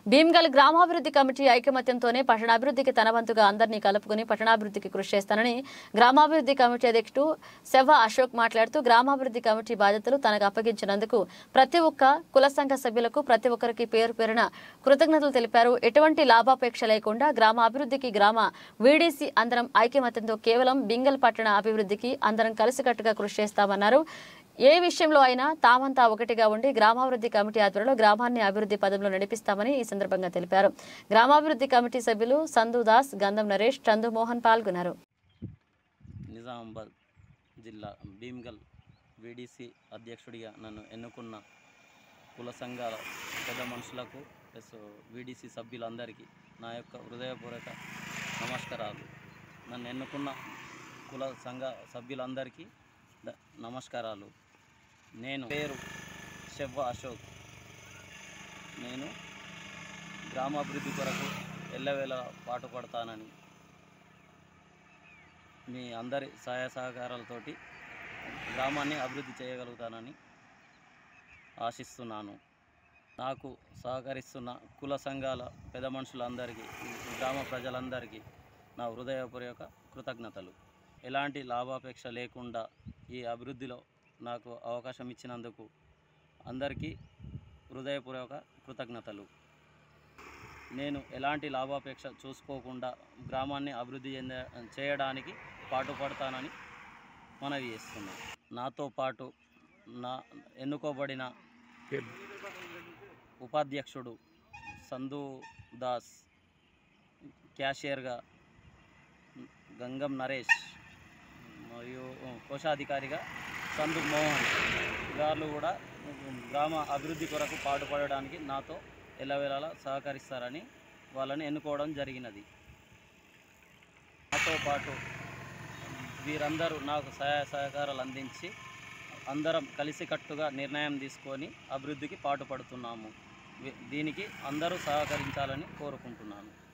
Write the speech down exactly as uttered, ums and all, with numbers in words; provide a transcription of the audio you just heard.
భీమ్గల్ గ్రామాభివృద్ధి కమిటీ ఐకమత్యంతోనే పట్టణాభివృద్ధికి తన వంతుగా అందరినీ కలుపుకుని పట్టణాభివృద్ధికి కృషి చేస్తానని గ్రామాభివృద్ధి కమిటీ అధ్యక్షుడు శవ అశోక్ మాట్లాడుతూ గ్రామాభివృద్ధి కమిటీ బాధ్యతలు తనకు అప్పగించినందుకు ప్రతి ఒక్క కుల సంఘ సభ్యులకు ప్రతి ఒక్కరికి పేరు పేరున కృతజ్ఞతలు తెలిపారు. ఎటువంటి లాభాపేక్ష లేకుండా గ్రామాభివృద్ధికి గ్రామ వీడీసీ అందరం ఐకమత్యంతో కేవలం భీమ్గల్ పట్టణ అభివృద్ధికి అందరం కలిసికట్టుగా కృషి చేస్తామన్నారు. ఏ విషయంలో అయినా తామంతా ఒకటిగా ఉండి గ్రామాభివృద్ధి కమిటీ ఆధ్వర్యంలో గ్రామాన్ని అభివృద్ధి పదంలో నడిపిస్తామని ఈ సందర్భంగా తెలిపారు. గ్రామాభివృద్ధి కమిటీ సభ్యులు సంధుదాస్, గంధం నరేష్, చందుమోహన్ పాల్గొన్నారు. నిజామాబాద్ జిల్లా భీమ్గల్ వీడీసీ అధ్యక్షుడిగా నన్ను ఎన్నుకున్న కుల సంఘాల పెద్ద మనుషులకు ప్లస్ వీడీసీ సభ్యులందరికీ నా యొక్క హృదయపూర్వక నమస్కారాలు. నన్ను ఎన్నుకున్న కుల సంఘ సభ్యులందరికీ నమస్కారాలు. నేను పేరు శవ అశోక్. నేను గ్రామాభివృద్ధి కొరకు ఎల్లవేళ పాటుపడతానని మీ అందరి సహాయ సహకారాలతోటి గ్రామాన్ని అభివృద్ధి చేయగలుగుతానని ఆశిస్తున్నాను. నాకు సహకరిస్తున్న కుల సంఘాల పెద్ద మనుషులందరికీ, గ్రామ ప్రజలందరికీ నా హృదయపూర్వక కృతజ్ఞతలు. ఎలాంటి లాభాపేక్ష లేకుండా ఈ అభివృద్ధిలో నాకు అవకాశం ఇచ్చినందుకు అందరికీ హృదయపూర్వక కృతజ్ఞతలు. నేను ఎలాంటి లాభాపేక్ష చూసుకోకుండా గ్రామాన్ని అభివృద్ధి చేయడానికి పాటుపడతానని మనవి చేస్తున్నాను. నాతో పాటు నా ఎన్నుకోబడిన ఉపాధ్యక్షుడు సంధు దాస్, క్యాషియర్గా గంగం నరేష్ మరియు కోశాధికారిగా సంధు మోహన్ గారు కూడా గ్రామ అభివృద్ధి కొరకు పాటుపడడానికి నాతో ఎల్లవేళలా సహకరిస్తారని వాళ్ళని ఎన్నుకోవడం జరిగినది. నాతో పాటు వీరందరూ నాకు సహాయ సహకారాలు అందించి అందరం కలిసికట్టుగా నిర్ణయం తీసుకొని అభివృద్ధికి పాటుపడుతున్నాము. దీనికి అందరూ సహకరించాలని కోరుకుంటున్నాను.